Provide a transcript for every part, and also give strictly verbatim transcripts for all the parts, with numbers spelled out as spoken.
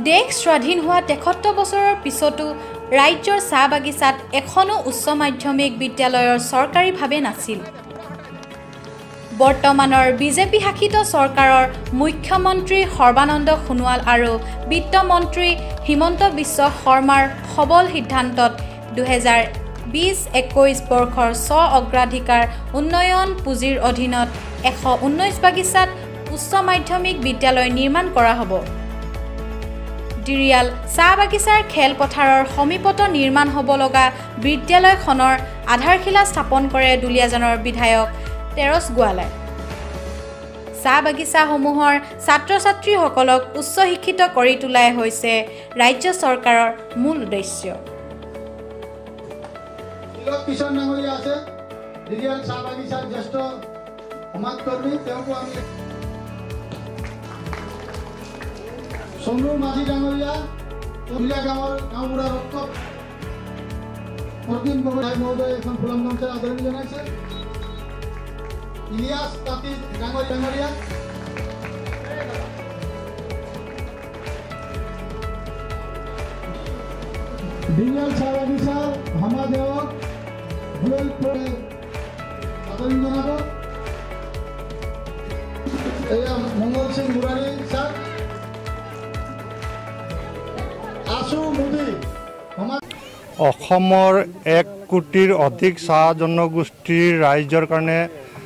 দেশ স্বাধীন হোৱা তেসত্তৰ বছৰৰ পিছতো ৰাজ্যৰ চাহ বাগিচাত এখনো উচ্চ মাধ্যমিক বিদ্যালয়ৰ চৰকাৰীভাৱে নাছিল। বৰ্তমানৰ বিজেপি শাসিত চৰকাৰৰ মুখ্যমন্ত্ৰী সৰ্বানন্দ সোণোৱাল আৰু বিত্তমন্ত্ৰী হিমন্ত বিশ্ব শৰ্মাৰ সবল সিদ্ধান্তত দুহেজাৰ বিশ একৈশ বৰ্ষৰ স্ব অগ্ৰাধিকাৰ উন্নয়ন পুঁজিৰ অধীনত এশ ঊনৈছ বাগিচাত উচ্চ মাধ্যমিক বিদ্যালয় নিৰ্মাণ কৰা হ'ব। ডিৰিয়াল চাহ বাগিচাৰ খেলপথাৰৰ সমীপত নিৰ্মাণ হ'ব লগা বিদ্যালয়খনৰ আধাৰশিলা স্থাপন কৰে দুলীয়াজানৰ বিধায়ক তেৰছ গোৱালাই। চাহ বাগিচাসমূহৰ ছাত্ৰ ছাত্ৰীসকলক উচ্চ শিক্ষিত কৰি তোলাই হৈছে ৰাজ্য চৰকাৰৰ মূল উদ্দেশ্য। কিশোৰ ডাঙৰীয়া আছে ডিৰিয়াল চাহ বাগিচাৰ জ্যেষ্ঠ সমাজকৰ্মী, তেওঁকো আমি চন্দ্ৰ মাঝি ডাঙৰীয়া তুলিয়া গাঁৱৰ গাঁওবুঢ়া ৰক্ত প্ৰতিম গগৈ মহোদয় এখন ফুলম মঞ্চৰ আদৰণি জনাইছে। ইলিয়াছ তাঁতী ডাঙৰী ডাঙৰীয়া ডিৰিয়াল চাহ বাগিচাৰ সমাজসেৱক আদৰণি জনাব। এয়া মংগল সিং মুৰাৰী ছাৰ অসমৰ এক কোটিৰ অধিক চাহ জনগোষ্ঠীৰ ৰাইজৰ কাৰণে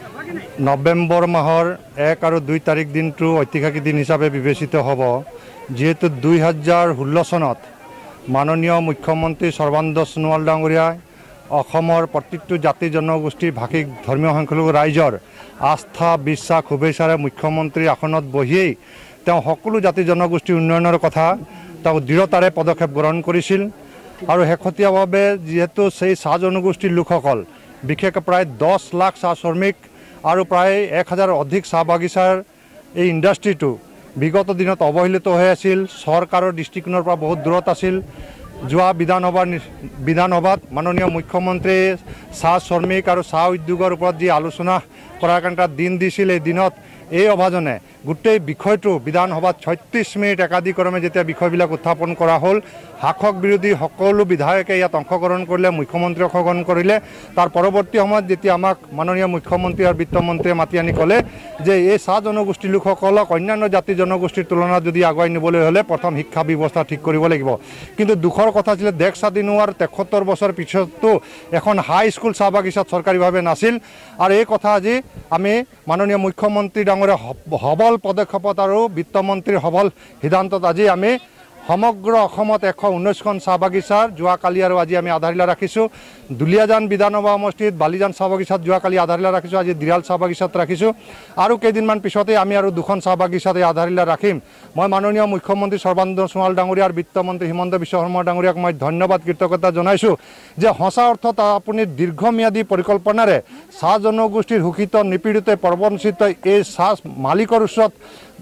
নৱেম্বৰ মাহৰ এক আৰু দুই তাৰিখ দিনটো ঐতিহাসিক দিন হিচাপে বিবেচিত হ'ব, যিহেতু দুই হাজাৰ ষোল্ল চনত মাননীয় মুখ্যমন্ত্ৰী সৰ্বানন্দ সোণোৱাল ডাঙৰীয়াই অসমৰ প্ৰত্যেকটো জাতি জনগোষ্ঠীৰ ভাষিক ধৰ্মীয় সংখ্যালঘু ৰাইজৰ আস্থা বিশ্বাস শুভেচ্ছাৰে মুখ্যমন্ত্ৰীৰ আসনত বহিয়েই তেওঁ সকলো জাতি জনগোষ্ঠীৰ উন্নয়নৰ কথা তেওঁ দৃঢ়তাৰে পদক্ষেপ গ্ৰহণ কৰিছিল। আৰু শেহতীয়াভাৱে যিহেতু সেই চাহ জনগোষ্ঠীৰ লোকসকল বিশেষকৈ প্ৰায় দহ লাখ চাহ শ্ৰমিক আৰু প্ৰায় এক হাজাৰ অধিক চাহ বাগিচাৰ এই ইণ্ডাষ্ট্ৰিটো বিগত দিনত অৱহেলিত হৈ আছিল, চৰকাৰৰ দৃষ্টিকোণৰ পৰা বহুত দূৰত আছিল। যোৱা বিধানসভাৰ বিধানসভাত মাননীয় মুখ্যমন্ত্ৰীয়ে চাহ শ্ৰমিক আৰু চাহ উদ্যোগৰ ওপৰত যি আলোচনা কৰাৰ কাৰণে এটা দিন দিছিল, এই দিনত এই অভাজনে গোটেই বিষয়টো বিধানসভাত ছয়ত্ৰিছ মিনিট একাধিক্ৰমে যেতিয়া বিষয়বিলাক উত্থাপন কৰা হ'ল, শাসক বিৰোধী সকলো বিধায়কে ইয়াত অংশগ্ৰহণ কৰিলে, মুখ্যমন্ত্ৰী অংশগ্ৰহণ কৰিলে। তাৰ পৰৱৰ্তী সময়ত যেতিয়া আমাক মাননীয় মুখ্যমন্ত্ৰী আৰু বিত্তমন্ত্ৰীয়ে মাতি আনি ক'লে যে এই চাহ জনগোষ্ঠীৰ লোকসকলক অন্যান্য জাতি জনগোষ্ঠীৰ তুলনাত যদি আগুৱাই নিবলৈ হ'লে প্ৰথম শিক্ষা ব্যৱস্থা ঠিক কৰিব লাগিব। কিন্তু দুখৰ কথা আছিলে দেশ স্বাধীন হোৱাৰ তেসত্তৰ বছৰ পিছতো এখন হাইস্কুল চাহ বাগিচাত চৰকাৰীভাৱে নাছিল। আৰু এই কথা আজি আমি মাননীয় মুখ্যমন্ত্ৰী ডাঙৰীয়া সবল পদক্ষেপত আৰু বিত্তমন্ত্ৰীৰ সবল সিদ্ধান্তত আজি আমি সমগ্ৰ অসমত এশ ঊনৈছখন চাহ বাগিচাৰ যোৱাকালি আৰু আজি আমি আধাৰশিলা ৰাখিছোঁ। দুলীয়াজান বিধানসভা সমষ্টিত বালিজান চাহ বাগিচাত যোৱাকালি আধাৰশিলা ৰাখিছোঁ, আজি ডিৰিয়াল চাহ বাগিচাত ৰাখিছোঁ। আৰু কেইদিনমান পিছতে আমি আৰু দুখন চাহ বাগিচাত এই আধাৰশিলা ৰাখিম। মই মাননীয় মুখ্যমন্ত্ৰী সৰ্বানন্দ সোণোৱাল ডাঙৰীয়া আৰু বিত্তমন্ত্ৰী হিমন্ত বিশ্ব শৰ্মা ডাঙৰীয়াক মই ধন্যবাদ কৃতজ্ঞতা জনাইছোঁ যে সঁচা অৰ্থত আপুনি দীৰ্ঘম্যাদী পৰিকল্পনাৰে চাহ জনগোষ্ঠীৰ শোষিত নিপীড়িত প্ৰবঞ্চিত এই চাহ মালিকৰ ওচৰত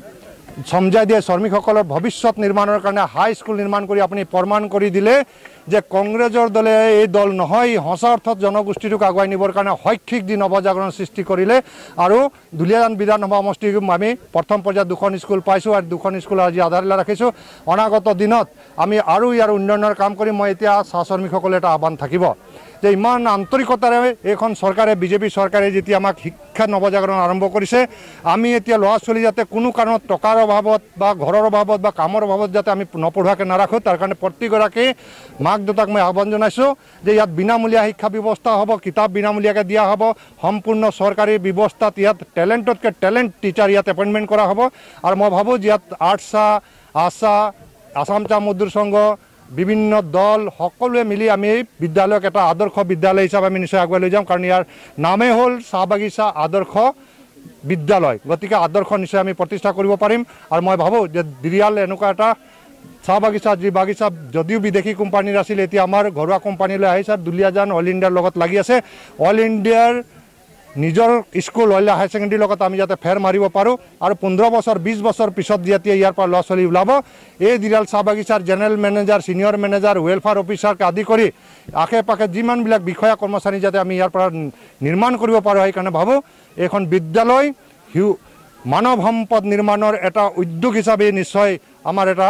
সমজাই দিয়ে শ্ৰমিকসকলৰ ভৱিষ্যত নিৰ্মাণৰ কাৰণে হাইস্কুল নিৰ্মাণ কৰি আপুনি প্ৰমাণ কৰি দিলে যে কংগ্ৰেছৰ দলে এই দল নহয়, সঁচা অৰ্থত জনগোষ্ঠীটোক আগুৱাই নিবৰ কাৰণে শৈক্ষিক দি নৱজাগৰণ সৃষ্টি কৰিলে। আৰু দুলীয়াজান বিধানসভা সমষ্টিক আমি প্ৰথম পৰ্যায়ত দুখন স্কুল পাইছোঁ আৰু দুখন স্কুল আজি আধাৰশিলা ৰাখিছোঁ। অনাগত দিনত আমি আৰু ইয়াৰ উন্নয়নৰ কাম কৰিম। মই এতিয়া চাহ শ্ৰমিকসকলে এটা আহ্বান থাকিব যে ইমান আন্তৰিকতাৰে এইখন চৰকাৰে বিজেপি চৰকাৰে যেতিয়া আমাক শিক্ষা নৱজাগৰণ আৰম্ভ কৰিছে, আমি এতিয়া ল'ৰা ছোৱালী যাতে কোনো কাৰণত টকাৰ অভাৱত বা ঘৰৰ অভাৱত বা কামৰ অভাৱত যাতে আমি নপঢ়োৱাকৈ নাৰাখোঁ, তাৰ কাৰণে প্ৰতিগৰাকী মাক দেউতাক মই আহ্বান জনাইছোঁ যে ইয়াত বিনামূলীয়া শিক্ষা ব্যৱস্থা হ'ব, কিতাপ বিনামূলীয়াকৈ দিয়া হ'ব, সম্পূৰ্ণ চৰকাৰী ব্যৱস্থাত ইয়াত টেলেণ্টতকৈ টেলেণ্ট টিচাৰ ইয়াত এপইণ্টমেণ্ট কৰা হ'ব। আৰু মই ভাবোঁ যে ইয়াত আৰ্টছা আশা আসাম চাহ মজদুৰ সংঘ বিভিন্ন দল সকলোৱে মিলি আমি বিদ্যালয়ক এটা আদৰ্শ বিদ্যালয় হিচাপে আমি নিশ্চয় আগুৱাই লৈ যাম। কাৰণ ইয়াৰ নামেই হ'ল চাহ বাগিচা আদৰ্শ বিদ্যালয়, গতিকে আদৰ্শ নিশ্চয় আমি প্ৰতিষ্ঠা কৰিব পাৰিম। আৰু মই ভাবোঁ যে ডিৰিয়াল এনেকুৱা এটা চাহ বাগিচা যি বাগিচা যদিও বিদেশী কোম্পানীৰ আছিল, এতিয়া আমাৰ ঘৰুৱা কোম্পানীলৈ আহিছে। দুলীয়াজান অল ইণ্ডিয়াৰ লগত লাগি আছে। অল ইণ্ডিয়াৰ নিজৰ স্কুল অইল হায়াৰ ছেকেণ্ডেৰীৰ লগত আমি যাতে ফেৰ মাৰিব পাৰোঁ আৰু পোন্ধৰ বছৰ বিছ বছৰ পিছত যেতিয়া ইয়াৰ পৰা ল'ৰা ছোৱালী ওলাব, এই ডিৰিয়াল চাহ বাগিচাৰ general manager, senior manager, welfare অফিচাৰকে আদি কৰি আশে পাশে যিমানবিলাক বিষয়া কৰ্মচাৰী যাতে আমি ইয়াৰ পৰা নিৰ্মাণ কৰিব পাৰোঁ, সেইকাৰণে ভাবোঁ এইখন বিদ্যালয় হিউ মানৱ সম্পদ নিৰ্মাণৰ এটা উদ্যোগ হিচাপে নিশ্চয় আমাৰ এটা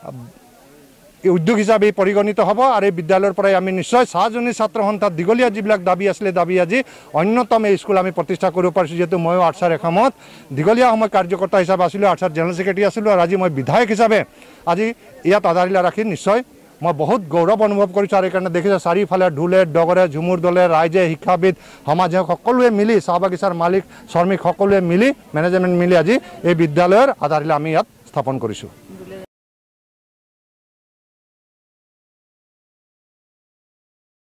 উদ্যোগ হিচাপে পৰিগণিত হ'ব আৰু এই বিদ্যালয়ৰ পৰাই আমি নিশ্চয় চাহজনী ছাত্ৰ সন্থাৰ দীঘলীয়া যিবিলাক দাবী আছিলে দাবী আজি অন্যতম এই স্কুল আমি প্ৰতিষ্ঠা কৰিব পাৰিছোঁ যিহেতু ময়ো আৰ্চাৰ এসময়ত দীঘলীয়া সময় কাৰ্যকৰ্তা হিচাপে আছিলোঁ আৰ্চাৰ জেনেৰেল ছেক্ৰেটাৰী আছিলোঁ আৰু আজি মই বিধায়ক হিচাপে আজি ইয়াত আধাৰিলা ৰাখি নিশ্চয় মই বহুত গৌৰৱ অনুভৱ কৰিছোঁ আৰু এইকাৰণে দেখিছোঁ চাৰিওফালে ঢোলে ডগৰে ঝুমুৰ দলে ৰাইজে শিক্ষাবিদ সমাজে সকলোৱে মিলি চাহ বাগিচাৰ মালিক শ্ৰমিক সকলোৱে মিলি মেনেজমেণ্ট মিলি আজি এই বিদ্যালয়ৰ আধাৰিলা আমি ইয়াত স্থাপন কৰিছোঁ।